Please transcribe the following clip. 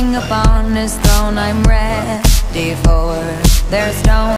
Sitting upon his throne, I'm ready for their stone.